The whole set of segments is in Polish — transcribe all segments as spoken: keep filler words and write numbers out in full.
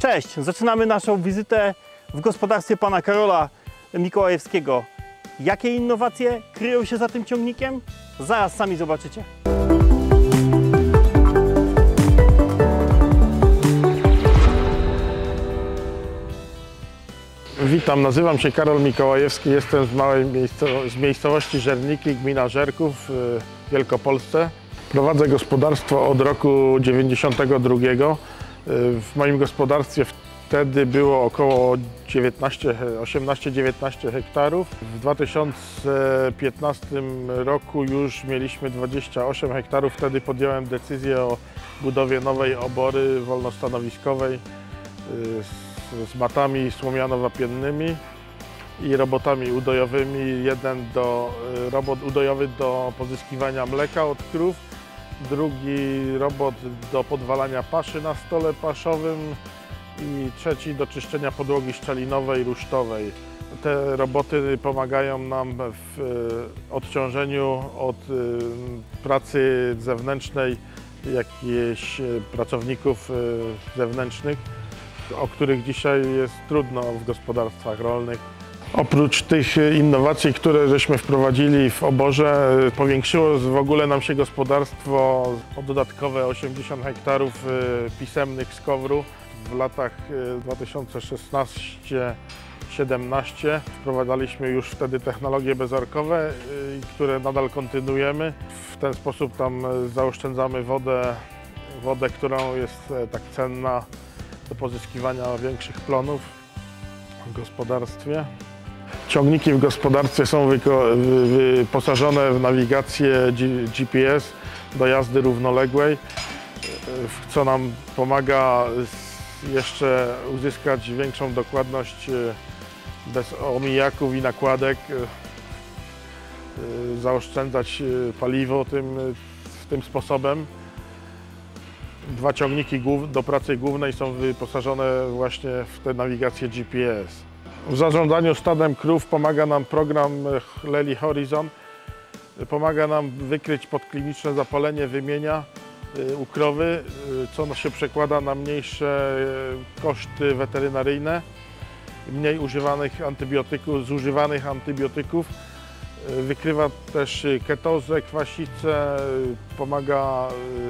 Cześć! Zaczynamy naszą wizytę w gospodarstwie pana Karola Mikołajewskiego. Jakie innowacje kryją się za tym ciągnikiem? Zaraz sami zobaczycie. Witam, nazywam się Karol Mikołajewski, jestem z małej miejscowo z miejscowości Żerniki, gmina Żerków w Wielkopolsce. Prowadzę gospodarstwo od roku dziewięćdziesiątego drugiego. W moim gospodarstwie wtedy było około osiemnaście dziewiętnaście hektarów. W dwa tysiące piętnastym roku już mieliśmy dwadzieścia osiem hektarów. Wtedy podjąłem decyzję o budowie nowej obory wolnostanowiskowej z, z matami słomiano-wapiennymi i robotami udojowymi. Jeden do, robot udojowy do pozyskiwania mleka od krów, drugi robot do podwalania paszy na stole paszowym i trzeci do czyszczenia podłogi szczelinowej, rusztowej. Te roboty pomagają nam w odciążeniu od pracy zewnętrznej jakichś pracowników zewnętrznych, o których dzisiaj jest trudno w gospodarstwach rolnych. Oprócz tych innowacji, które żeśmy wprowadzili w oborze, powiększyło w ogóle nam się gospodarstwo o dodatkowe osiemdziesiąt hektarów pisemnych z kowru. W latach dwa tysiące szesnastym do dwa tysiące siedemnastego wprowadzaliśmy już wtedy technologie bezorkowe, które nadal kontynuujemy. W ten sposób tam zaoszczędzamy wodę, wodę, którą jest tak cenna do pozyskiwania większych plonów w gospodarstwie. Ciągniki w gospodarstwie są wyposażone w nawigację G P S do jazdy równoległej, co nam pomaga jeszcze uzyskać większą dokładność bez omijaków i nakładek, zaoszczędzać paliwo tym, tym sposobem. Dwa ciągniki do pracy głównej są wyposażone właśnie w tę nawigację G P S. W zarządzaniu stadem krów pomaga nam program Leli Horizon. Pomaga nam wykryć podkliniczne zapalenie wymienia u krowy, co się przekłada na mniejsze koszty weterynaryjne, mniej używanych antybiotyków, zużywanych antybiotyków. Wykrywa też ketozę, kwasicę, pomaga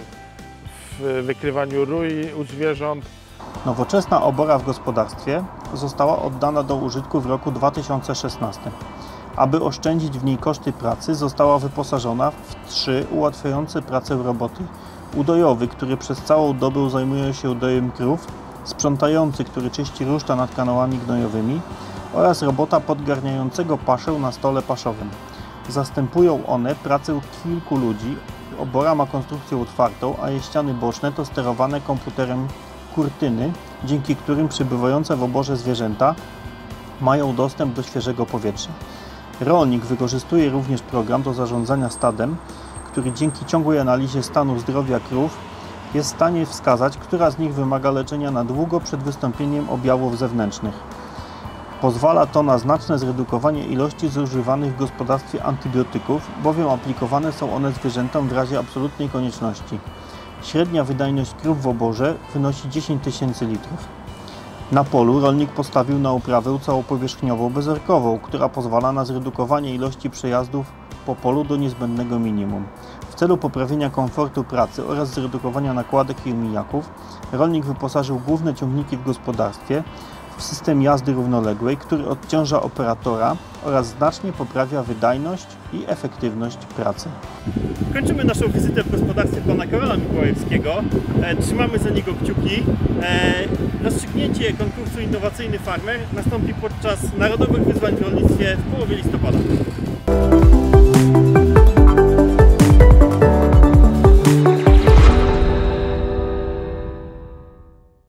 w wykrywaniu rui u zwierząt. Nowoczesna obora w gospodarstwie została oddana do użytku w roku dwa tysiące szesnastym. Aby oszczędzić w niej koszty pracy, została wyposażona w trzy ułatwiające pracę roboty: udojowy, który przez całą dobę zajmuje się udojem krów, sprzątający, który czyści ruszta nad kanałami gnojowymi, oraz robota podgarniającego paszę na stole paszowym. Zastępują one pracę kilku ludzi. Obora ma konstrukcję otwartą, a jej ściany boczne to sterowane komputerem kurtyny, dzięki którym przybywające w oborze zwierzęta mają dostęp do świeżego powietrza. Rolnik wykorzystuje również program do zarządzania stadem, który dzięki ciągłej analizie stanu zdrowia krów jest w stanie wskazać, która z nich wymaga leczenia na długo przed wystąpieniem objawów zewnętrznych. Pozwala to na znaczne zredukowanie ilości zużywanych w gospodarstwie antybiotyków, bowiem aplikowane są one zwierzętom w razie absolutnej konieczności. Średnia wydajność krów w oborze wynosi dziesięć tysięcy litrów. Na polu rolnik postawił na uprawę całopowierzchniową bezorkową, która pozwala na zredukowanie ilości przejazdów po polu do niezbędnego minimum. W celu poprawienia komfortu pracy oraz zredukowania nakładek i omijaków, rolnik wyposażył główne ciągniki w gospodarstwie w system jazdy równoległej, który odciąża operatora oraz znacznie poprawia wydajność i efektywność pracy. Kończymy naszą wizytę w gospodarstwie pana Karola Mikołajewskiego. E, trzymamy za niego kciuki. E, rozstrzygnięcie konkursu Innowacyjny Farmer nastąpi podczas Narodowych Wyzwań w Rolnictwie w połowie listopada.